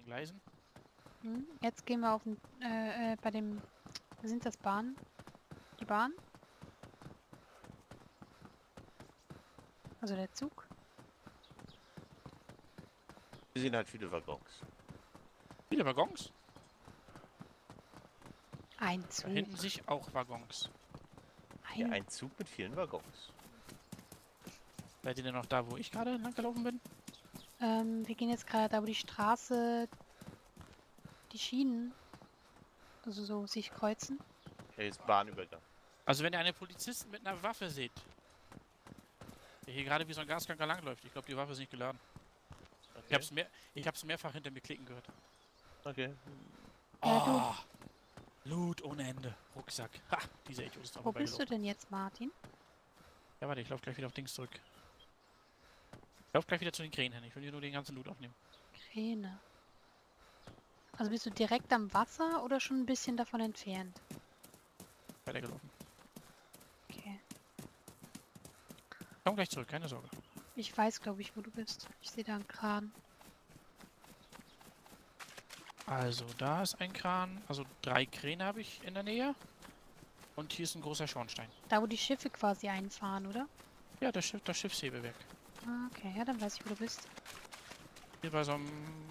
den Gleisen. Jetzt gehen wir auf den, bei dem, sind das Bahnen? Die Bahn? Also der Zug? Wir sehen halt viele Waggons. Viele Waggons. Ein Da Zug. hinten sich auch Waggons. Ja, ein Zug mit vielen Waggons. Seid ihr denn noch da, wo ich gerade lang gelaufen bin? Wir gehen jetzt gerade da, wo die Straße, die Schienen, also so sich kreuzen. Hier ist Bahnübergang. Also wenn ihr einen Polizisten mit einer Waffe seht, der hier gerade wie so ein Gaskranker langläuft, ich glaube die Waffe ist nicht geladen. Okay. Ich hab's mehrfach hinter mir klicken gehört. Okay. Ja, Oh, Loot ohne Ende. Rucksack. Ha, dieser Idiot ist drauf Wo bist du vorbeigelaufen. denn jetzt, Martin? Ja, warte, ich laufe gleich wieder auf Dings zurück. Ich laufe gleich wieder zu den Krähen hin. Ich will hier nur den ganzen Loot aufnehmen. Kräne. Also bist du direkt am Wasser oder schon ein bisschen davon entfernt? Weitergelaufen. Okay. Komm gleich zurück, keine Sorge. Ich weiß, glaube ich, wo du bist. Ich sehe da einen Kran. Also, da ist ein Kran. Also 3 Kräne habe ich in der Nähe. Und hier ist ein großer Schornstein. Da, wo die Schiffe quasi einfahren, oder? Ja, das Schiffshebewerk. Ah, okay, ja, dann weiß ich, wo du bist. Hier bei so einem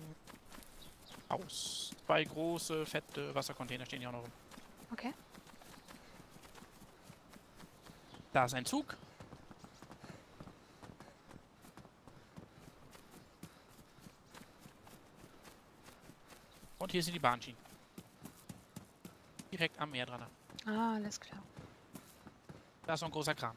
Haus. 2 große, fette Wassercontainer stehen hier auch noch rum. Okay. Da ist ein Zug. Und hier sind die Bahnschienen. Direkt am Meer dran. Ah, alles klar. Da ist so ein großer Kran.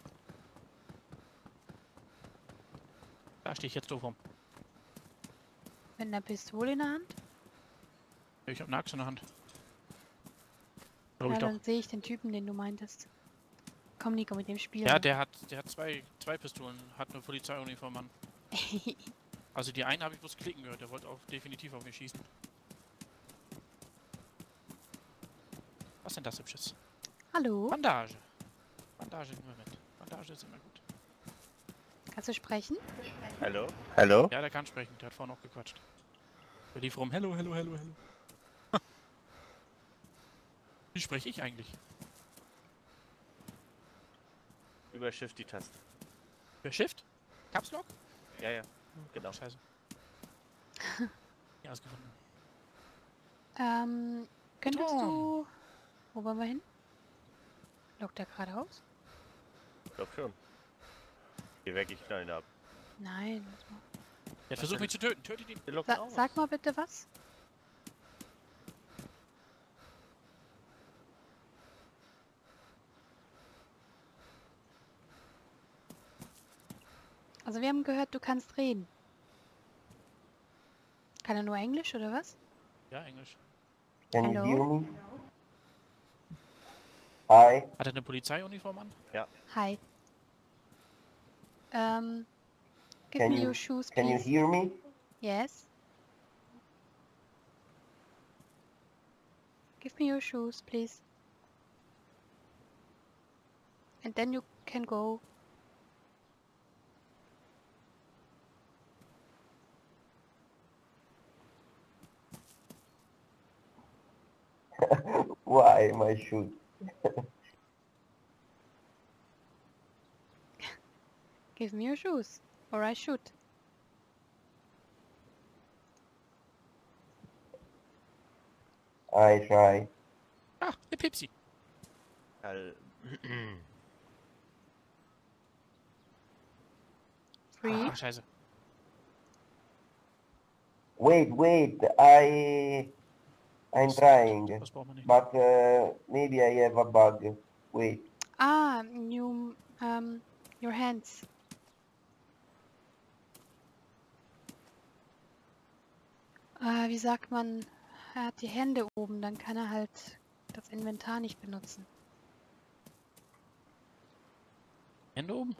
Da stehe ich jetzt doof rum. Mit einer Pistole in der Hand? Ich habe eine Axt in der Hand. Glaube Ja, ich doch. dann sehe ich den Typen, den du meintest. Komm, Nico, mit dem Spiel. Ja, der hat zwei Pistolen, hat eine Polizeiuniform an. Also die eine habe ich bloß klicken gehört, der wollte auch definitiv auf mich schießen. Was ist denn das Hübsches? Hallo? Bandage. Bandage nehmen wir mit. Bandage ist immer gut. Kannst du sprechen? Hallo? Hallo? Ja, der kann sprechen, der hat vorhin auch gequatscht. Der lief rum, hello, hello, hello, hello. Wie spreche ich eigentlich? Über Shift die Taste. Per Shift? Caps Lock? Ja, ja. Genau. Scheiße. Ja, ausgefunden. Könntest Tom. du... Wo wollen wir hin? Lockt er geradeaus? Ich glaub schon. Geh weg, ich knall ihn ab. Nein. lass mal. Der versucht mich zu töten. Tötet ihn. Der lockt aus. Sag mal bitte was. Also wir haben gehört, du kannst reden. Kann er nur Englisch oder was? Ja, Englisch. Can you Hello? hear me? Hi. Hat er eine Polizeiuniform an? Hi. Give Can me you- your shoes, Can you please. hear me? Yes. Give me your shoes, please. And then you can go. Why my shoes? Give me your shoes, or I shoot. I try. Ah, der Pipsi. Free. Ah, scheiße. Wait, I'm trying, Das braucht man nicht. but maybe I have a bug. Wait. Ah, your hands. Wie sagt man? Er hat die Hände oben, dann kann er halt das Inventar nicht benutzen. Hände oben?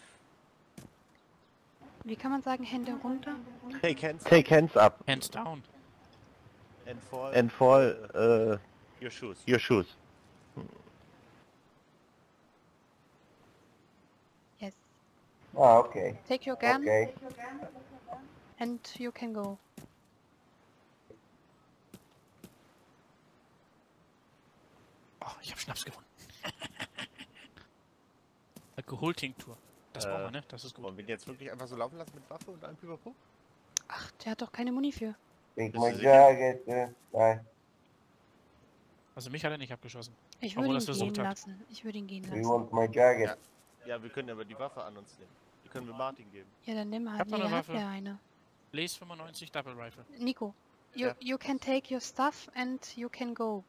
Wie kann man sagen, Hände runter? Take hands up Hands down. and fall your shoes. your shoes. Yes. Ah, okay. Take your gun Okay. and you can go. Ich habe Schnaps gewonnen. Alkoholtinktur. Das brauchen wir, ne? Das ist gut. Wollen wir ihn jetzt wirklich einfach so laufen lassen mit Waffe und einem Pipapo? Ach, der hat doch keine Muni für. Take Bist my du sicher? jacket. Bye. Also mich hat er nicht abgeschossen. Ich Obwohl würde das ihn gehen versucht hat. lassen. Ich würde ihn gehen Do you lassen. want my jacket? Ja, wir können aber die Waffe an uns nehmen. Die können wir Martin geben. Ja, dann nimm hab halt. noch Nee, eine er hat Waffe. ja eine. Blaze 95 Double Rifle. Nico, Ja. you can take your stuff and you can go.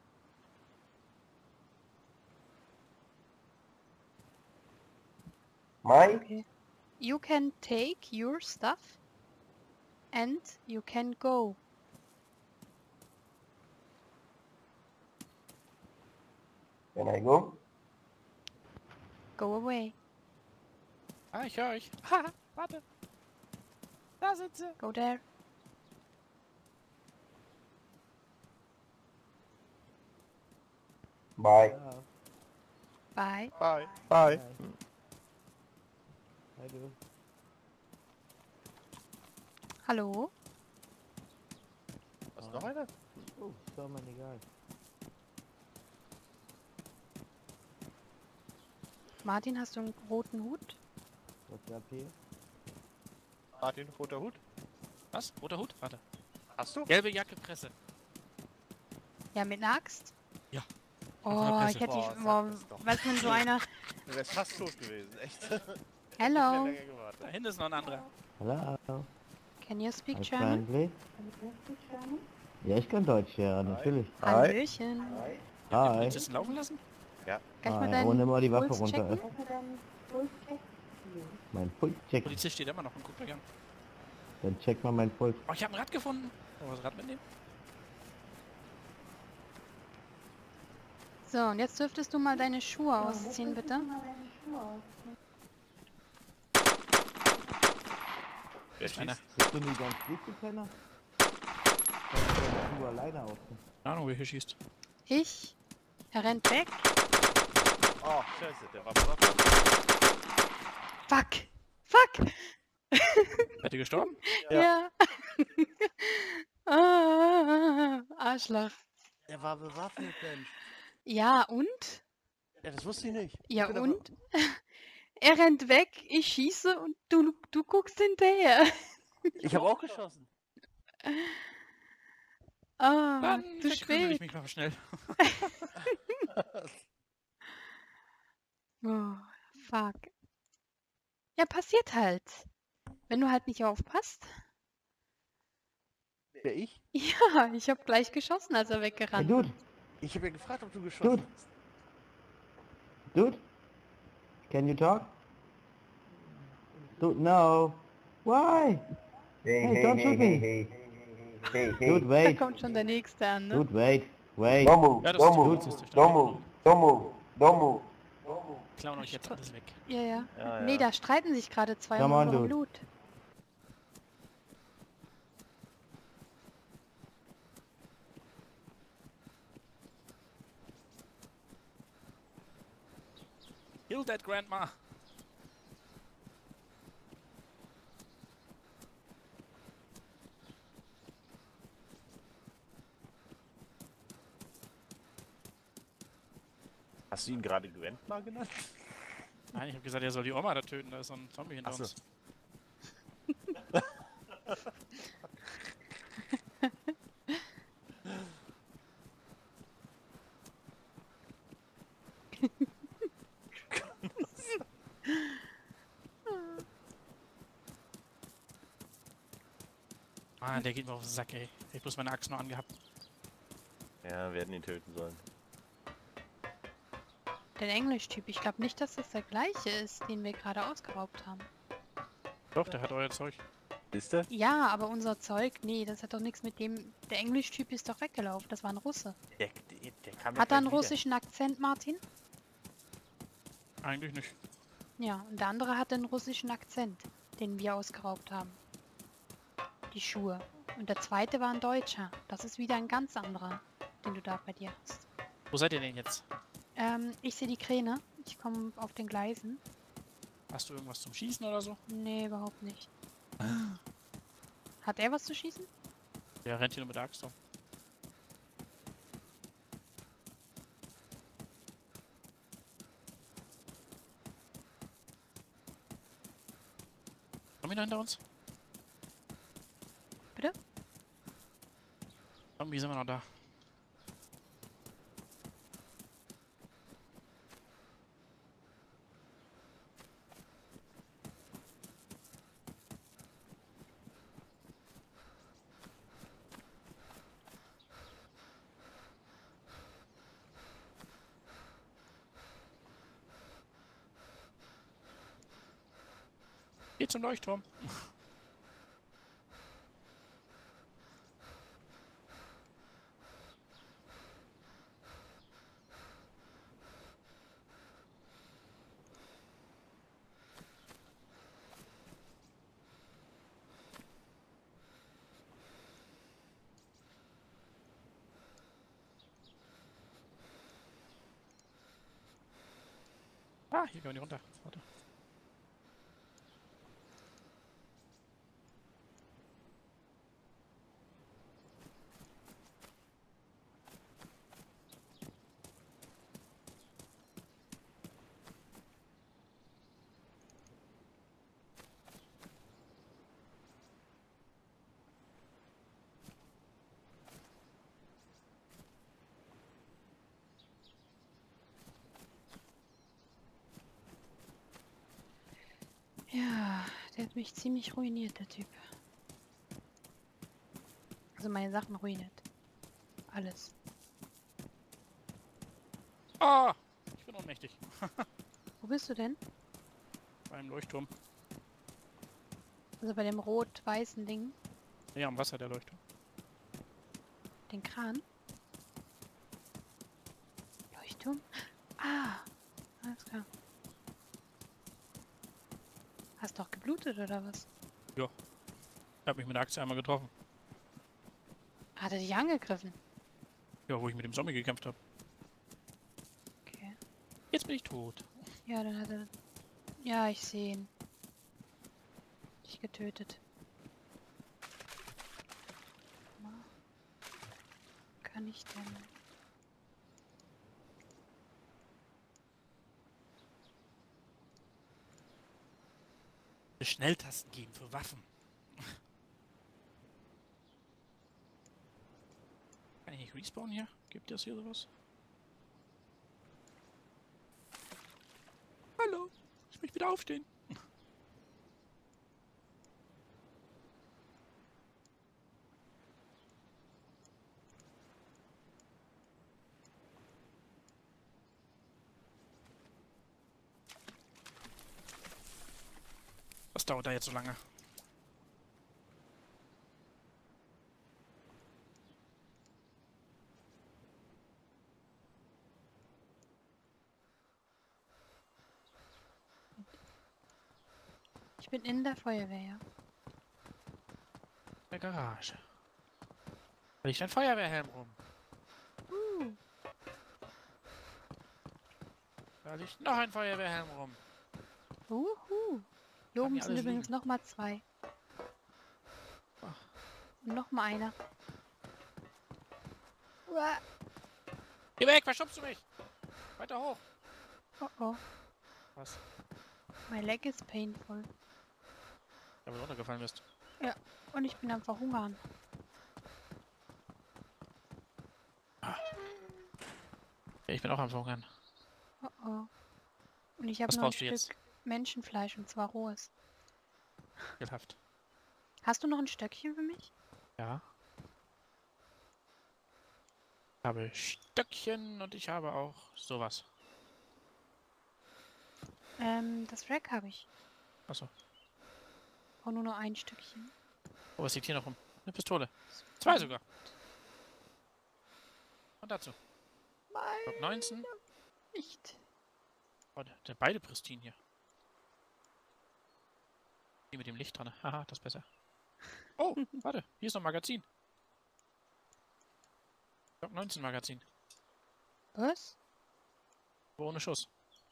My? Okay. You can take your stuff and you can go. Can I go? Go away. Ah, ich höre euch. Haha, warte. Da sind sie. Go there. Bye. Bye. Bye. Bye. Hallo? Was, noch einer? Oh, ist doch mal egal. Martin, hast du einen roten Hut? Was ab hier? Martin, roter Hut? Was? Roter Hut? Warte. Hast du? Gelbe Jacke, Presse. Ja, mit einer Axt? Ja. Oh, Presse. ich hätte Boah, dich... sag Boah, das doch. was wenn so einer... Du wärst fast tot gewesen, echt. Hello, Länger gewartet. Da hinten ist noch ein anderer. Hallo. can you speak Alles German? friendly? Ja, ich kann Deutsch, ja, natürlich. Hallöchen. Hi. Polizisten laufen lassen? Kann ich mal Hi. deinen Oh, nimm mal die Waffe Puls runter. checken? Mein Puls Der check. Polizist steht immer noch und guckt mich an. Dann check mal mein Puls. Oh, ich habe ein Rad gefunden. Wollen wir das Rad mitnehmen? So, und jetzt dürftest du mal deine Schuhe ausziehen, bitte. Wer schießt? Einer. Bist du nie ganz gut, du Penner? Kannst du alleine ausgehen? Keine Ahnung, wer hier schießt. Ich? Er rennt weg. Oh, scheiße, der war bewaffnet. Fuck. Fuck. Seid ihr gestorben? Ja. Ah, Arschloch. Der war bewaffnet, Mensch. Ja, und? Ja, das wusste ich nicht. Ja, Ich bin und? Er rennt weg, ich schieße und du guckst hinterher. Ich habe auch geschossen. Ah, Dann zu verkrümel ich spät. mich mal schnell. Oh, fuck. Ja, passiert halt. Wenn du halt nicht aufpasst. Wer, ich? Ja, ich habe gleich geschossen, als er Hey, weggerannt Dude. Ich habe ja gefragt, ob du geschossen Dude. hast. Dude? Can you talk? Dude, no. Why? Hey, Hey, hey, don't hey, shoot hey, me. hey. Hey, hey. Dude, Da wait. kommt schon der nächste an, ne? Dude, wait. Wait. Don't move, Ja, das don't ist der move, Polizist. don't move, don't move, don't move. Klauen euch jetzt alles weg. Ja, ja. Ja, Nee, ja. da streiten sich gerade zwei Come um on, unseren dude. Loot. Kill that grandma. Hast du ihn gerade Grandma genannt? Nein, ich habe gesagt, er soll die Oma da töten. Da ist so ein Zombie hinter Ach so. uns. Ah, der geht mir auf den Sack, ey. Ich hab bloß meine Axt noch angehabt. Ja, wir hätten ihn töten sollen. Der Englisch-Typ. Ich glaube nicht, dass das der gleiche ist, den wir gerade ausgeraubt haben. Doch, der hat euer Zeug. Ist der? Ja, aber unser Zeug, nee, das hat doch nichts mit dem... Der Englisch-Typ ist doch weggelaufen. Das war ein Russe. Der kam Hat er einen gleich wieder. russischen Akzent, Martin? Eigentlich nicht. Ja, und der andere hat einen russischen Akzent, den wir ausgeraubt haben. Die Schuhe. Und der zweite war ein Deutscher. Das ist wieder ein ganz anderer, den du da bei dir hast. Wo seid ihr denn jetzt? Ich sehe die Kräne. Ich komme auf den Gleisen. Hast du irgendwas zum Schießen oder so? Nee, überhaupt nicht. Hat er was zu schießen? Der rennt hier nur mit der Axt rum. Zombie da hinter uns? Bitte? Zombie sind wir noch da. Geh zum Leuchtturm. Ah, hier können wir nicht runter. Warte. Ja, der hat mich ziemlich ruiniert, der Typ. Also meine Sachen ruiniert. Alles. Ah! Ich bin ohnmächtig. Wo bist du denn? Beim Leuchtturm. Also bei dem rot-weißen Ding. Ja, am Wasser der Leuchtturm. Den Kran. Leuchtturm? Ah, alles klar. Hast doch geblutet oder was? Ich hab mich mit der Axt einmal getroffen. Hat er dich angegriffen? Ja, wo ich mit dem Zombie gekämpft habe. Okay. Jetzt bin ich tot. Ja, dann hat er... Ja, ich sehe ihn. Dich getötet. Kann ich denn... Schnelltasten geben für Waffen. Kann ich nicht respawnen hier? Gibt es hier sowas? Hallo, ich möchte wieder aufstehen. Was dauert da jetzt so lange? Ich bin in der Feuerwehr, ja. Der Garage. Da liegt ein Feuerwehrhelm rum. Da liegt noch ein Feuerwehrhelm rum. Uhu. Hier Kann oben hier sind alles übrigens liegen. nochmal 2. Und nochmal einer. Uah. Geh weg, verschubst du mich? Weiter hoch. Oh oh. Was? My leg is painful. Da wo du runtergefallen bist. Und ich bin am Verhungern. Ja, ich bin auch am Verhungern. Oh oh. Und ich habe Was nur ein brauchst du jetzt? Stück Menschenfleisch und zwar rohes. Ekelhaft. Hast du noch ein Stöckchen für mich? Ja. Ich habe Stöckchen und ich habe auch sowas. Das Rack habe ich. Achso. Auch nur noch ein Stückchen. Oh, was liegt hier noch rum? Eine Pistole. 2 sogar. Und dazu. Glock 19. Nicht. Oh, der beide pristine hier. Die mit dem Licht dran. Haha, das ist besser. Oh, warte. Hier ist noch ein Magazin. Glock 19 Magazin. Was? Aber ohne Schuss.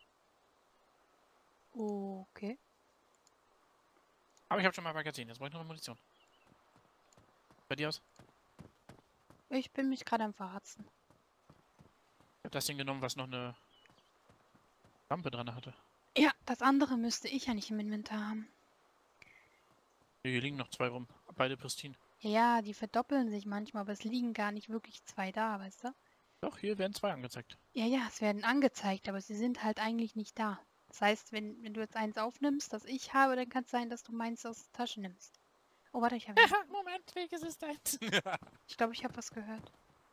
Okay. Aber ich habe schon mal Magazin. Jetzt brauche ich noch Munition. Bei dir aus? Ich bin mich gerade am Verharzen. Ich habe das Ding genommen, was noch eine Lampe dran hatte. Ja, das andere müsste ich ja nicht im Inventar haben. Hier liegen noch 2 rum. Beide pristine. Ja, die verdoppeln sich manchmal, aber es liegen gar nicht wirklich 2 da, weißt du? Doch, hier werden 2 angezeigt. Ja, ja, es werden angezeigt, aber sie sind halt eigentlich nicht da. Das heißt, wenn du jetzt eins aufnimmst, das ich habe, dann kann es sein, dass du meins aus der Tasche nimmst. Oh, warte, ich habe... Moment, welches ist deins? Ich glaube, ich habe was gehört.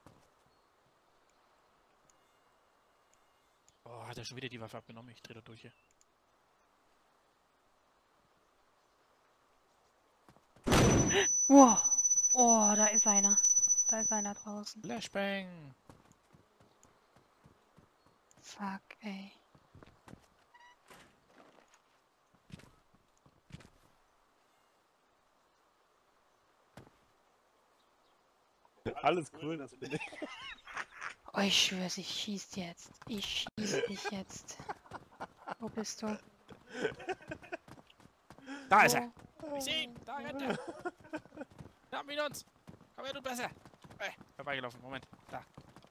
Oh, hat er schon wieder die Waffe abgenommen? Ich drehe da durch hier. Wow. Oh, da ist einer. Da ist einer draußen. Flashbang! Fuck, ey. Alles cool, das bin ich. Oh, ich schwör's, ich schieß jetzt. Ich schieß dich jetzt. Wo bist du? Da ist er! Wo? Ich sehe ihn! Da rennt er! Wir haben ihn uns! Komm her, du besser! Vorbeigelaufen, Moment. Da.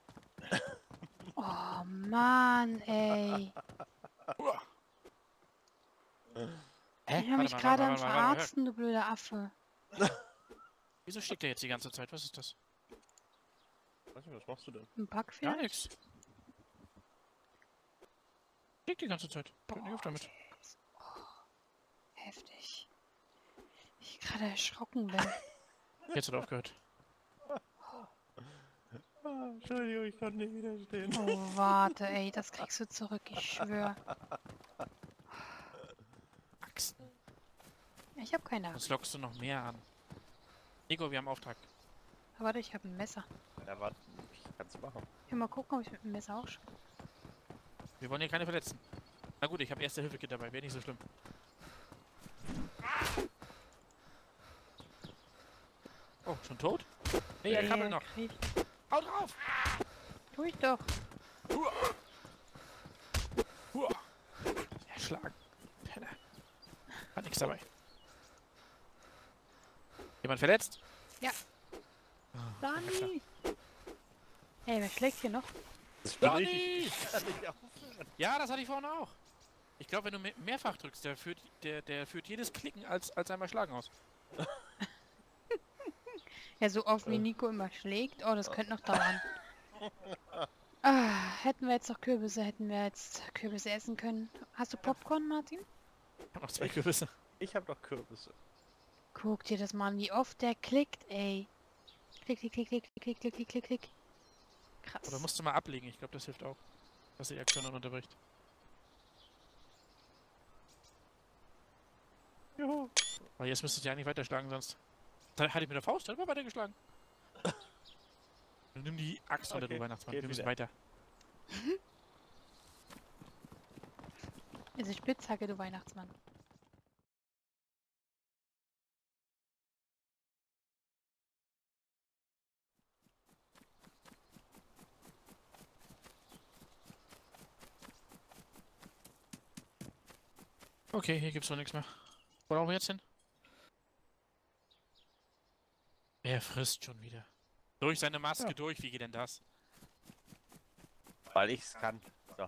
Oh, Mann, ey. Hä? Ich hab mich gerade am Verarzten, du blöder Affe. Wieso steht der jetzt die ganze Zeit? Was ist das? Weiß nicht, was machst du denn? Ein Bug Gar vielleicht? nichts. Liegt die ganze Zeit. Hört nicht auf damit. Heftig. Ich gerade erschrocken bin. Jetzt hat er aufgehört. Entschuldigung, ich konnte nicht widerstehen. Oh, warte, ey, das kriegst du zurück, ich schwör. Axten. Ich habe keine Was Axt. lockst du noch mehr an? Nico, wir haben Auftrag. Warte, ich habe ein Messer. Ja, warte, ich kann's machen. Ich will mal gucken, ob ich mit dem Messer auch schon. Wir wollen hier keine verletzen. Na gut, ich habe Erste-Hilfe-Kit dabei. Wäre nicht so schlimm. Oh, schon tot? Nee, er krabbelt noch. Krieg. Hau drauf! Tu ich doch. Erschlagen. Penner. Hat nichts dabei. Jemand verletzt? Ja. Dani! Ey, wer schlägt hier noch? Das bin Dani! ich. Kann nicht aufhören. Ja, das hatte ich vorhin auch. Ich glaube, wenn du mehrfach drückst, der führt jedes Klicken als einmal Schlagen aus. Ja, so oft wie Nico immer schlägt. Oh, das könnte noch dauern. Ah, hätten wir jetzt noch Kürbisse, hätten wir jetzt Kürbisse essen können. Hast du Popcorn, Martin? Ich habe noch 2 Kürbisse. Ich hab doch Kürbisse. Guck dir das mal an, wie oft der klickt, ey. Klick, klick, klick, klick, klick, klick, klick, klick, klick. Krass. Oder musst du mal ablegen. Ich glaube, das hilft auch. Dass die Aktion dann unterbricht. Juhu. Aber jetzt müsstest du ja nicht weiterschlagen, sonst... Da hatte ich mit der Faust selber weitergeschlagen. Nimm die Axt unter, Okay, du Weihnachtsmann. geht Wir müssen wieder. weiter. Diese Spitzhacke, du Weihnachtsmann. Okay, hier gibt's noch nichts mehr. Wo laufen wir jetzt hin? Er frisst schon wieder. Durch seine Maske Ja. durch, wie geht denn das? Weil ich's kann. So.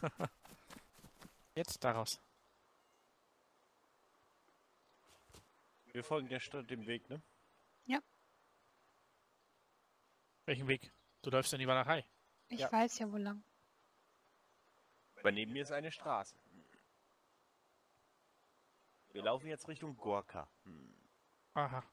Jetzt daraus. Wir folgen der Stadt dem Weg, ne? Welchen Weg? Du läufst in die Walachei. Ich Ja. weiß ja, wo lang. Aber neben mir ist eine Straße. Wir laufen jetzt Richtung Gorka. Aha.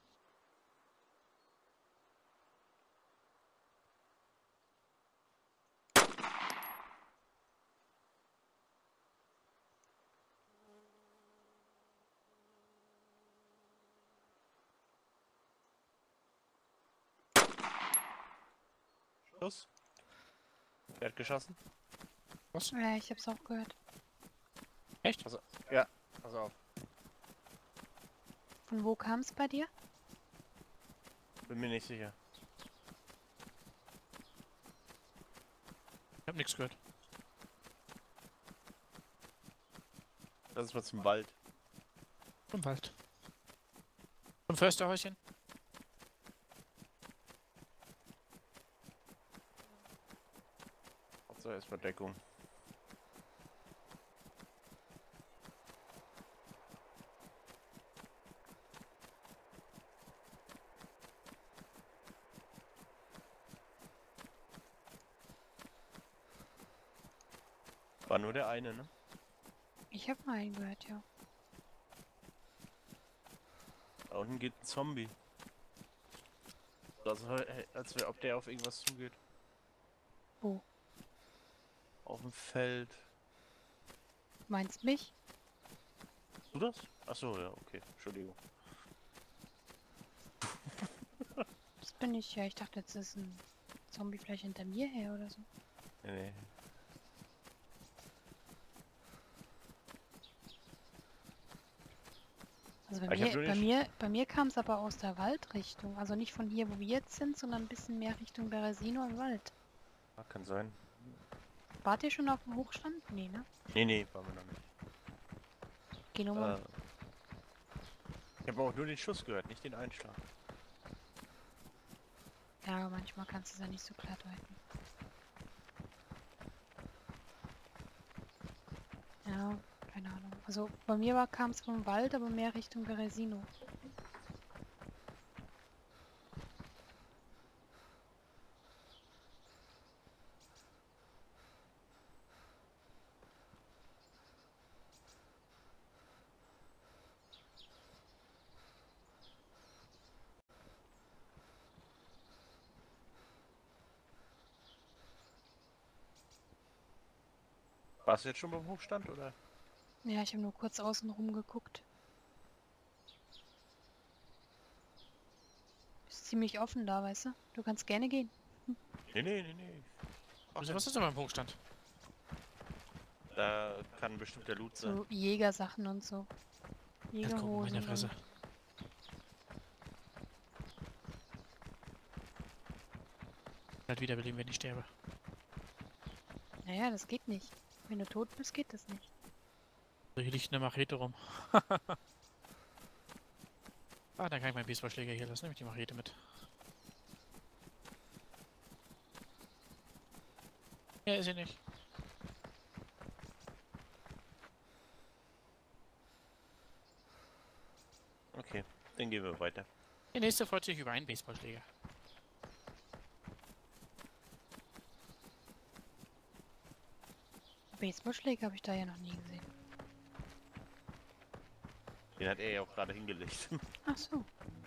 Schuss. Wer hat geschossen? Was? Ja, ich hab's auch gehört. Echt? Also, ja. Pass auf. Von wo kam es bei dir? Bin mir nicht sicher. Ich hab nichts gehört. Das ist mal zum Wald. Im Wald. Zum Försterhäuschen. So, erstmal Deckung. War nur der eine, ne? Ich habe mal einen gehört, ja. Da unten geht ein Zombie. Also, als ob der auf irgendwas zugeht. Wo? Auf dem Feld. Meinst mich? Du das? Achso, ja, okay. Entschuldigung. Das bin ich ja. Ich dachte, jetzt ist ein Zombie vielleicht hinter mir her oder so. Nee. Also Aber ich hab nur bei mir kam es aber aus der Waldrichtung. Also nicht von hier, wo wir jetzt sind, sondern ein bisschen mehr Richtung Beresino im Wald. Ja, kann sein. Wart ihr schon auf dem Hochstand? Nee, ne? Nee, waren wir noch nicht. Geh nur mal. Ich habe auch nur den Schuss gehört, nicht den Einschlag. Ja, manchmal kannst du es ja nicht so klar deuten. Ja, keine Ahnung. Also bei mir kam es vom Wald, aber mehr Richtung Beresino. Warst du jetzt schon beim Hochstand, oder? Ja, ich habe nur kurz außen rum geguckt. Ist ziemlich offen da, weißt du? Du kannst gerne gehen. Nee. Also, was ist denn beim Hochstand? Da kann bestimmt der Loot sein. So Jägersachen und so. Ja, guck, meine Jägerhosen. Fresse. Halt wiederbeleben, wenn ich sterbe. Naja, das geht nicht. Wenn du tot bist, geht das nicht. So, hier liegt eine Machete rum. Ah, dann kann ich meinen Baseballschläger hier lassen, nehme ich die Machete mit. Ja, ist sie nicht. Okay, dann gehen wir weiter. Der nächste freut sich über einen Baseballschläger. Baseballschläger habe ich da ja noch nie gesehen. Den hat er ja auch gerade hingelegt. Ach so.